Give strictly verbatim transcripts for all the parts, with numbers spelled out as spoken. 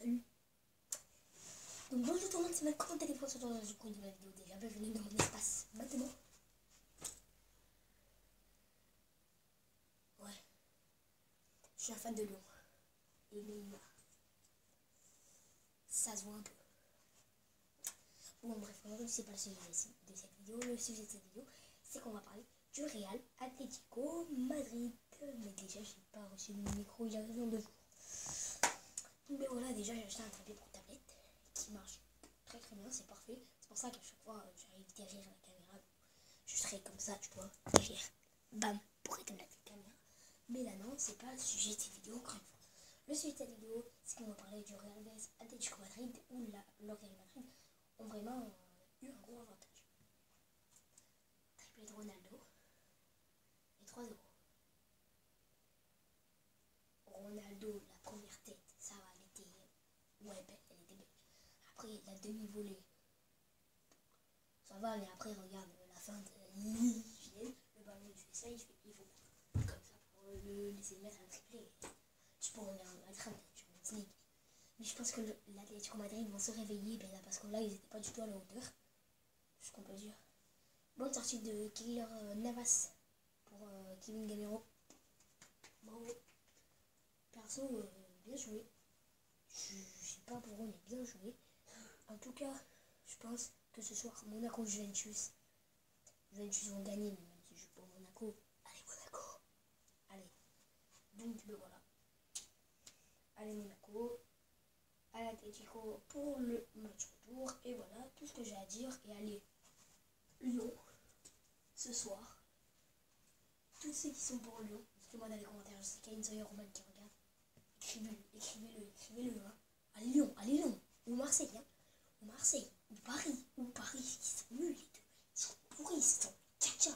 Salut. Donc bonjour tout le monde, c'est Mac. Comment allez-vous sur du coup de ma vidéo déjà? Bienvenue dans mon espace. Maintenant. Ouais. Je suis un fan de Lyon. Et Neymar. Ça se voit un peu. Bon bref, aujourd'hui c'est pas le sujet de cette vidéo. Le sujet de cette vidéo, c'est qu'on va parler du Real Atlético Madrid. Mais déjà j'ai pas reçu mon micro il y a raison de jours. Mais voilà, déjà j'ai acheté un clavier pour tablette qui marche très très bien, c'est parfait. C'est pour ça qu'à chaque fois j'arrive derrière la caméra, je serai comme ça, tu vois, derrière, bam, pour éteindre la caméra. Mais là non, c'est pas le sujet de cette vidéo, encore une fois. Le sujet de cette vidéo, c'est qu'on va parler du Real Atlético Madrid, où la, le Real Madrid ont vraiment euh, eu un gros avantage. Triplé de Ronaldo et trois zéro. Ronaldo, la première tête, ça va, elle était, ouais, belle, elle était belle. Après, la demi-volée, ça va, mais après, regarde la fin de le ballon, il fait ça, il, fait, il faut comme ça pour le laisser mettre un triplé. Tu peux en un train de Champions League. Mais je pense que l'Atlético Madrid vont se réveiller, ben là, parce que là, ils n'étaient pas du tout à la hauteur. C'est ce qu'on peut dire. Bonne sortie de Keylor Navas pour euh, Kevin Gamero. Bravo. Perso, euh, bien joué. Je sais pas pour eux, mais bien joué. En tout cas, je pense que ce soir, Monaco-Juventus, Juventus vont gagner, mais même si je suis pour Monaco, allez Monaco. Allez. Donc, ben voilà. Allez Monaco. À l'Atlético pour le match retour. Et voilà, tout ce que j'ai à dire. Et allez, Lyon, ce soir. Tous ceux qui sont pour Lyon, dites-moi dans les commentaires, je sais qu'il y a une seule Roman qui regarde. Écrivez-le, écrivez-le, écrivez-le. Hein. À Lyon, allez Lyon. Ou Marseille, hein. Ou Marseille, ou Paris, ou Paris, ils sont nuls les deux. Ils sont pourris, ils sont tcha-tcha.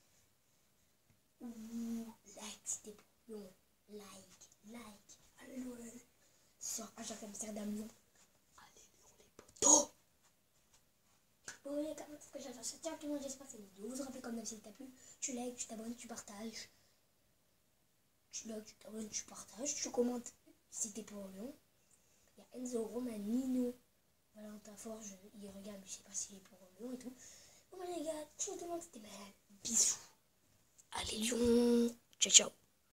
Ouh, like, c'était pour Lyon. Like, like. Allez Lyon, allez. Sur Ajax Amsterdam Lyon. Allez Lyon les potos. Bon les gars, ce que j'adore, c'est tout le monde, j'espère que cette vidéo vous rappelle comme d'habitude, si t'as plu, tu likes, tu t'abonnes, tu partages. Tu likes, tu t'abonnes, tu partages, tu commentes si t'es pour Lyon. Il y a Enzo Romanino, Valentin Forge, il regarde, je sais pas s'il est pour Lyon et tout. Bon les gars, tout le monde, c'était malade. Bisous. Allez Lyon. Ciao ciao.